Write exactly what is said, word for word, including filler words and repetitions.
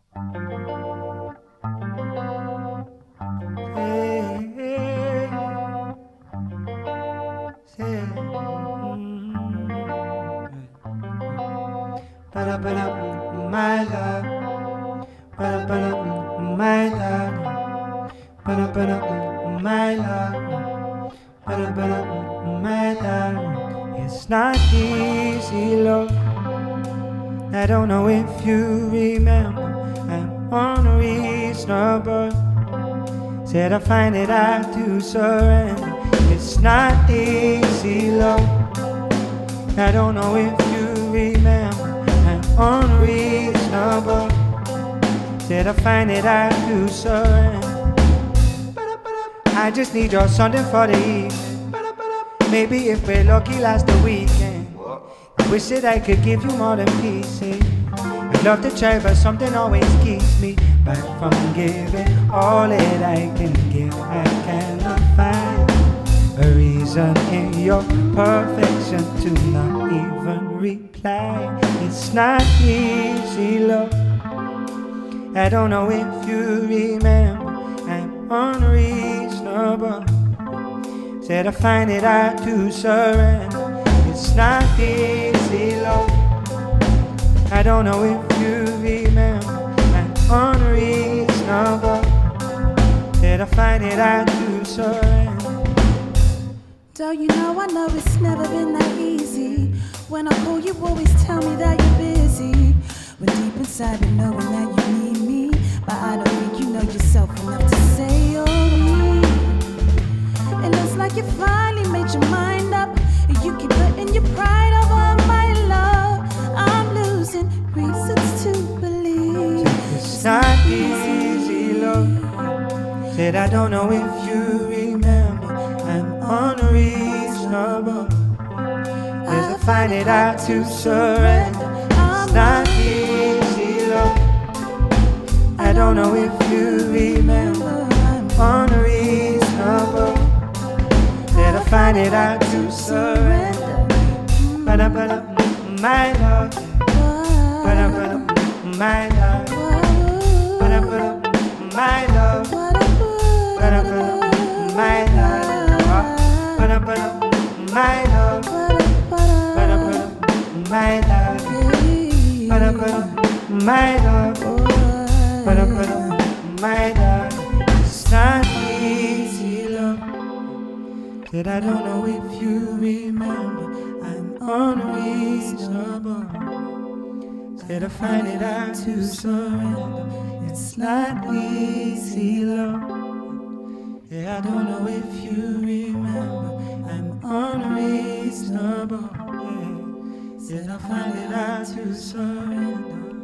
My love, my love, my love, my love. It's not easy, love. I don't know if you remember, I'm unreasonable. Said I find it hard to surrender. It's not easy, love. I don't know if you remember, I'm unreasonable. Said I find it hard to surrender. I just need your something for the evening. Maybe if we're lucky, last the weekend. I wish that I could give you more than pieces. I'd love to try, but something always keeps me back from giving all that I can give. I cannot find a reason in your perfection to not even reply. It's not easy, love. I don't know if you remember, I'm unreasonable. Said I find it hard to surrender. It's not easy, love. I don't know if you remember, I'm unreasonable. Said I find it hard to surrender. Don't you know I know it's never been that easy. When I call you always tell me that you're busy. When deep inside you knowing that you need me, but I don't think you know yourself enough to say you're me. It looks like you finally made your mind up. You keep putting your pride over my love. I'm losing reasons to believe. It's not easy, love. Said I don't know if you remember, I'm unreasonable. As I find it hard to surrender. It's not easy, love. I don't know if you remember, I'm unreasonable. Said I find it hard to surrender. But I put up my love. But I put up my love. But I put up my love. But I put up my love. But I put up my love. But I put up my love. But I put up my love. But I put up my love. It's not easy, love. That I don't know if you remember, I'm unreasonable. Said I find it hard to surrender. It's not easy, love. Yeah, I don't know if you remember, I'm unreasonable. Yeah. Said I find it hard to surrender.